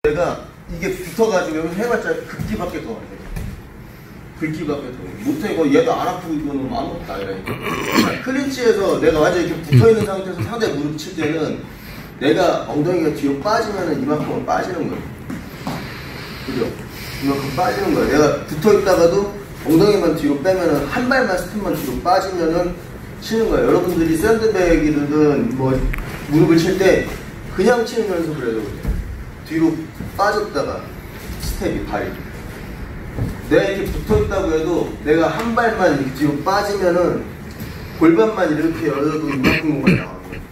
내가 이게 붙어가지고 여기서 해봤자 긁기밖에 더 안 돼. 긁기밖에 더 못해. 이거 얘도 안 아프고 이거는 아무것도 아니라니까. 클린치에서 내가 완전 이렇게 붙어있는 상태에서 상대 무릎 칠 때는 내가 엉덩이가 뒤로 빠지면은 이만큼은 빠지는 거야. 그죠? 이만큼 빠지는 거야. 내가 붙어있다가도 엉덩이만 뒤로 빼면은 한 발만 스텝만 뒤로 빠지면은 치는 거야. 여러분들이 샌드백이든 뭐 무릎을 칠 때 그냥 치는 연습을 해도 그래. 뒤로 빠졌다가 스텝이 발이 내가 이렇게 붙어있다고 해도 내가 한 발만 이렇게 뒤로 빠지면은 골반만 이렇게 열어도 이만큼 공간이 나오는 거야.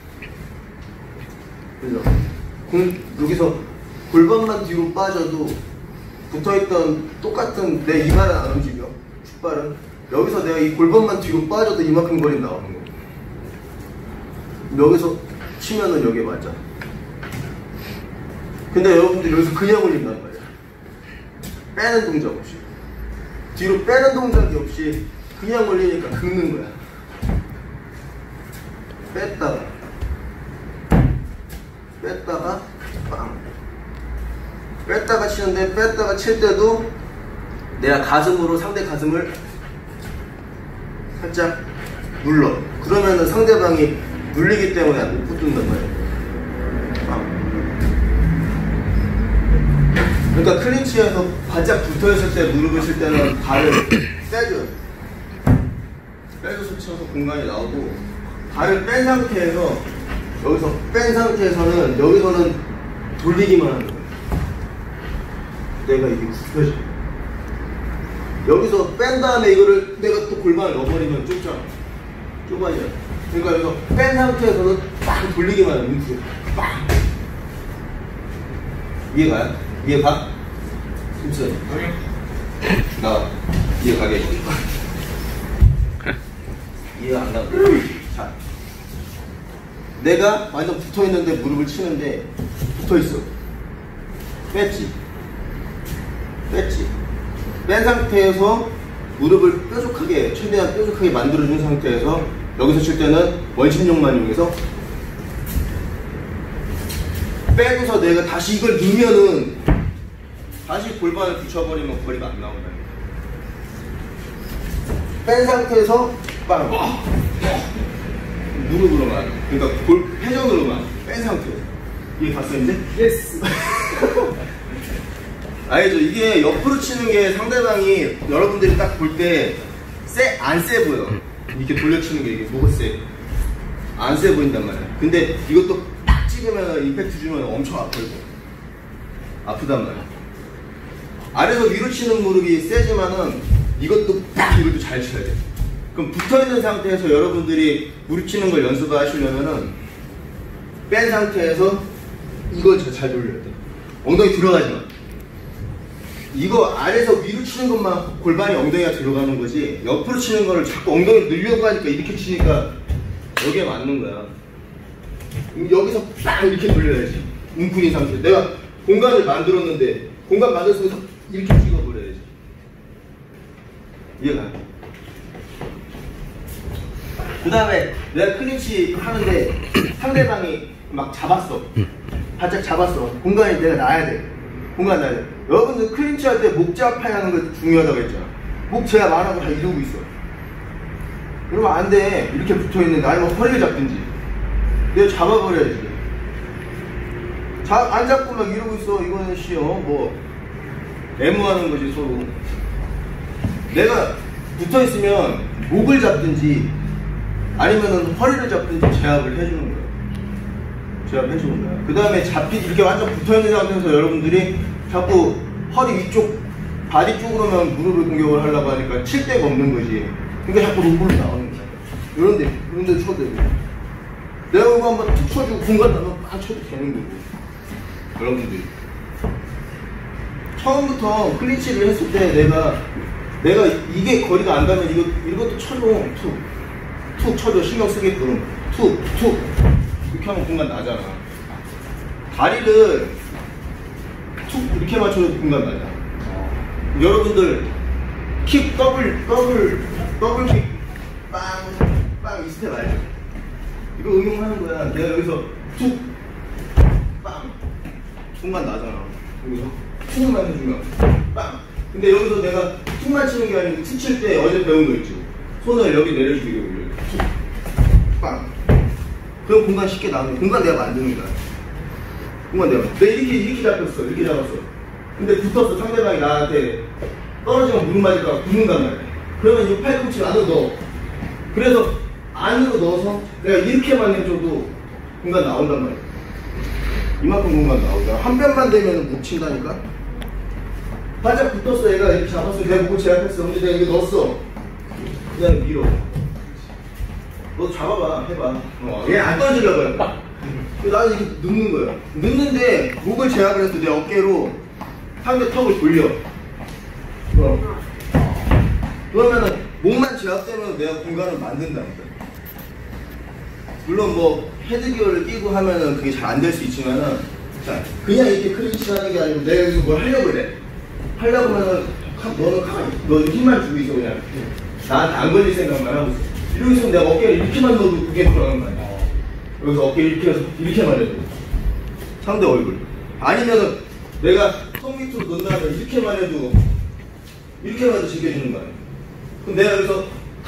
그죠? 여기서 골반만 뒤로 빠져도 붙어있던 똑같은 내 이발은 안 움직여. 축발은 여기서 내가 이 골반만 뒤로 빠져도 이만큼 거리 나오는 거야. 여기서 치면은 여기에 맞아. 근데 여러분들이 여기서 그냥 올린단 말이야. 빼는 동작 없이. 뒤로 빼는 동작이 없이 그냥 올리니까 긁는 거야. 뺐다가 빵. 뺐다가 치는데 뺐다가 칠 때도 내가 가슴으로 상대 가슴을 살짝 눌러. 그러면은 상대방이 눌리기 때문에 못 붙는단 말이야. 그러니까 클린치에서 바짝 붙어있을 때 무릎을 칠 때는 발을 빼줘요. 빼줘서 쳐서 공간이 나오고, 발을 뺀 상태에서 여기서 뺀 상태에서는 여기서는 돌리기만 하는 거예요. 내가 이게 굽혀져. 여기서 뺀 다음에 이거를 내가 또 골반을 넣어버리면 좁아져. 그러니까 여기서 뺀 상태에서는 빡 돌리기만 해요. 뭉치고 빡. 이해가요? 이해가? 힘써. 나 이해 가게. 이해가 안 가고. 자, 내가 완전 붙어 있는데 무릎을 치는데 붙어 있어. 뺐지. 뺀 상태에서 무릎을 뾰족하게, 최대한 뾰족하게 만들어준 상태에서 여기서 칠 때는 원심력만 이용해서 빼고서 내가 다시 이걸 넣으면은 다시 골반을 붙여버리면 거리가 안 나온다. 뺀 상태에서 빵! 무릎으로만, 그러니까 회전으로만 뺀 상태에서. 이게 봤어요 이제? 예스! 알죠? 이게 옆으로 치는 게 상대방이 여러분들이 딱 볼 때 안 세 보여. 이렇게 돌려치는 게 이게 뭐가 세? 안 세 보인단 말이야. 근데 이것도 딱 찍으면 임팩트 주면 엄청 아프단 말이야. 아래서 위로 치는 무릎이 세지만은 이것도 잘 쳐야 돼. 그럼 붙어있는 상태에서 여러분들이 무릎 치는 걸 연습하시려면은 뺀 상태에서 이걸 잘 돌려야 돼. 엉덩이 들어가지 마. 이거 아래에서 위로 치는 것만 골반이 엉덩이가 들어가는 거지, 옆으로 치는 거를 자꾸 엉덩이를 늘려고 하니까 이렇게 치니까 여기에 맞는 거야. 여기서 딱 이렇게 돌려야지. 웅크린 상태. 내가 공간을 만들었는데 공간 만들어서 이렇게 찍어버려야지. 이해가요? 그 다음에 내가 클린치 하는데 상대방이 막 잡았어. 바짝 잡았어. 공간이 내가 놔야 돼. 공간 놔야 돼. 여러분들 클린치 할 때 목 제압하야 하는 거 중요하다고 했잖아. 목 제압 안 하고 다 이러고 있어. 그러면 안 돼. 이렇게 붙어 있는데 아니면 허리를 잡든지. 내가 잡아버려야지. 안 잡고 막 이러고 있어. 이거는 뭐 애무하는 거지 서로. 내가 붙어 있으면 목을 잡든지 아니면은 허리를 잡든지 제압을 해주는 거야. 제압해주는 거야. 그 다음에 이렇게 완전 붙어 있는 상태에서 여러분들이 자꾸 허리 위쪽, 바디 쪽으로만 무릎을 공격을 하려고 하니까 칠 데가 없는 거지. 그러니까 자꾸 로브로 나오는 거야. 이런 데 쳐도 되고. 내가 이거 한번 툭 쳐주고 공간 나면 막 쳐도 되는 거고. 여러분들이. 처음부터 클린치를 했을 때 내가 이게 거리가 안 가면 이것도 쳐줘. 툭 쳐줘. 신경 쓰게끔. 툭. 이렇게 하면 공간 나잖아. 다리를 툭 이렇게 맞춰도 공간 나잖아. 여러분들 킥 더블 킥 빵 이 스텝 알죠? 이거 응용하는 거야. 내가 여기서 툭 빵 공간 나잖아. 여기서 툭만 해주면 빵. 근데 여기서 내가 툭만 치는 게 아니고 툭 칠 때 어제 배운 거 있지. 손을 여기 내려주게 올려. 빵. 그럼 공간 쉽게 나오는. 공간 내가 만드는 거야. 공간 내가. 내가 이렇게 잡혔어. 이렇게 잡았어. 근데 붙었어. 상대방이 나한테 떨어지면 무릎 맞을까 붙는단 말이야. 그러면 이 팔꿈치 안으로 넣어. 그래서 안으로 넣어서 내가 이렇게만 해줘도 공간 나온단 말이야. 이만큼 공간 나오잖아. 한 변만 되면 못 친다니까. 바짝 붙었어. 얘가 이렇게 잡았어. 내가 보고 제압했어. 근데 내가 이거 넣었어. 그냥 밀어. 너 잡아봐. 해봐. 얘 안 떨어지려고 해. 나는 이렇게 눕는 거야. 눕는데 목을 제압을 해서 내 어깨로 상대 턱을 돌려. 그러면은 목만 제압되면 내가 공간을 만든다니까. 물론 뭐 헤드기어를 끼고 하면은 그게 잘 안 될 수 있지만은, 자, 그냥 이렇게 클린치 하는 게 아니고 내가 여기서 뭘 하려고 그래. 하려고 하면은 너는 가만히 너 힘만 주고 있어. 그냥 나한테 안 걸릴 생각만 하고 있어. 이러고 있으면 내가 어깨를 이렇게만 넣어도 그게 돌아가는 거 아니야. 여기서 어깨 이렇게 해서 이렇게만 해도 상대 얼굴. 아니면은 내가 턱 밑으로 넣는다 하면 이렇게만 해도 지켜주는 거 아니야. 그럼 내가 여기서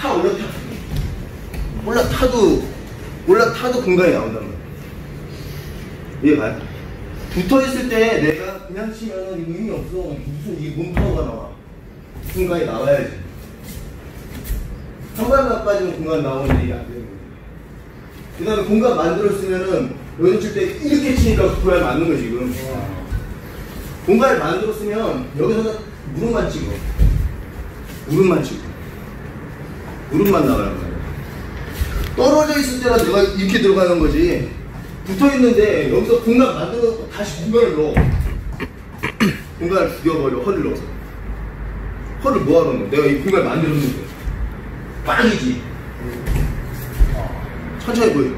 올라타도 공간이 나온단 말이야. 이해가요? 붙어있을 때 내가 그냥 치면은 이거 의미 없어. 무슨 이게 몸파워가 나와. 공간이 나와야지. 한 발만 빠지면 공간 나오는데 이게 안 되는 거야. 그 다음에 공간 만들었으면은 여기서 칠 때 이렇게 치니까 그 발 맞는 거야 지금. 공간을 만들었으면 여기서는 무릎만 찍어. 무릎만 나가는 거야. 떨어져 있을 때는 내가 이렇게 들어가는 거지. 붙어 있는데 여기서 공간 만들어놓고 다시 공간을 넣어. 공간을 죽여버려. 허리를 넣어서. 허리를 뭐하러 넣어? 내가 이 공간을 만들었는데. 빵이지. 천천히 보여.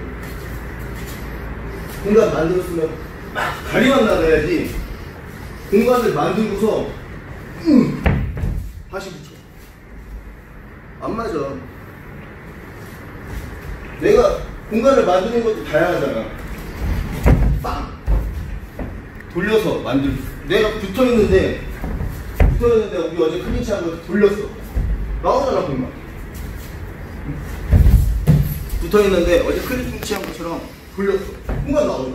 공간 만들었으면 막 다리만 나가야지. 공간을 만들고서 다시 붙여. 안 맞아. 내가 공간을 만드는 것도 다양하잖아. 빵! 돌려서 만들. 내가 붙어있는데 우리 어제 클린치하고 돌렸어. 나오잖아 공간. 붙어있는데 어제 클린치한 것처럼 돌렸어. 공간 나오잖아.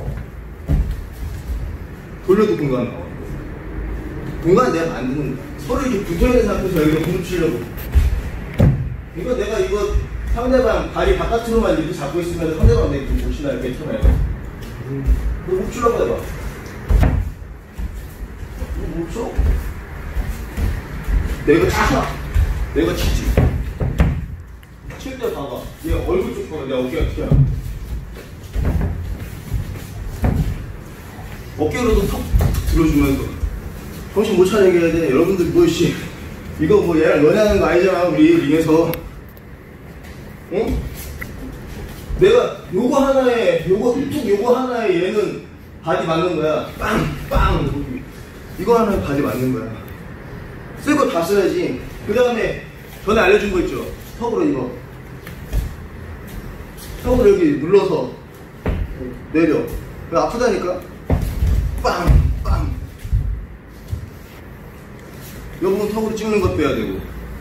돌려도 공간 나와. 공간 내가 만드는 거야. 서로 이렇게 붙어있는 상태에서 여기서 무릎 치려고. 이거 내가 상대방 다리 바깥으로만 이렇게 잡고 있으면 상대방 내 좀 못치나 이렇게 쳐놔요. 너 못 치려고 해봐. 너 못 쳐? 내가 치지. 칠 때 봐봐. 얘 얼굴 쪽 봐봐. 내 어깨가 어떻게 하나. 어깨로도 턱 들어주면서 정신 못 차리게 해야 돼. 여러분들 뭐씨 이거 뭐 얘랑 연애하는 거 아니잖아. 우리 링에서. 응? 내가 요거 하나에 얘는 바디 맞는 거야. 빵! 이거 하나에 바디 맞는 거야. 쓸 거 다 써야지. 그 다음에 전에 알려준 거 있죠? 턱으로 이거. 턱으로 여기 눌러서 내려. 아프다니까? 빵! 여보는 턱으로 찍는 것도 해야 되고,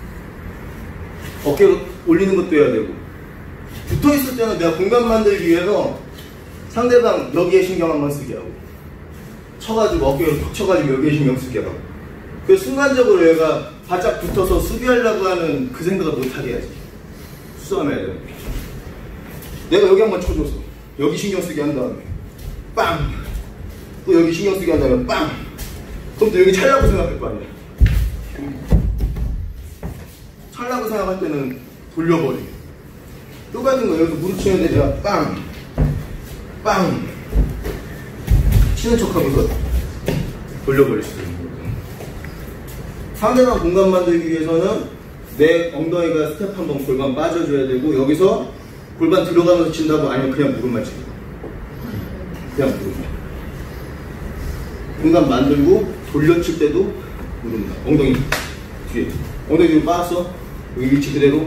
어깨로 올리는 것도 해야 되고. 붙어있을 때는 내가 공간 만들기 위해서 상대방 여기에 신경 한번 쓰게 하고, 쳐가지고 어깨로 턱 쳐가지고 여기에 신경 쓰게 하고. 그래서 순간적으로 얘가 바짝 붙어서 수비하려고 하는 그 생각을 못하게 해야지. 수싸움해야 돼. 내가 여기 한번 쳐줘서 여기 신경 쓰게 한 다음에 빵! 또 여기 신경 쓰게 한 다음에 빵! 그럼 또 여기 찰라고 생각할 거 아니야. 찰라고 생각할 때는 돌려버려. 똑같은 거. 여기서 무릎 치는데 내가 빵 치는 척 하면서 돌려버릴 수 있는 거거든. 상대방 공간 만들기 위해서는 내 엉덩이가 스텝 한번 골반 빠져줘야 되고, 여기서 골반 들어가면서 친다고 아니면 그냥 무릎만 치고. 그냥 무릎만. 공간 만들고 돌려칠 때도 무릎만. 엉덩이 뒤에. 엉덩이 뒤로 빠졌어. 여기 위치 그대로.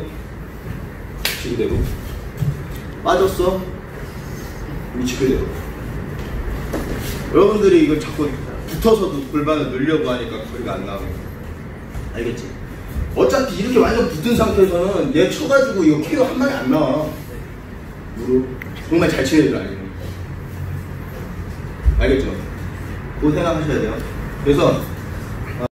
빠졌어. 위치 그대로. 여러분들이 이걸 자꾸 붙어서도 골반을 늘려고 하니까 거리가 안 나오고. 알겠지? 어차피 이렇게 완전 붙은 상태에서는 얘 쳐가지고 이거 KO 한 방에 안 나와. 무릎. 정말 잘 치는 애들 아니에요. 알겠죠? 그거 생각하셔야 돼요. 그래서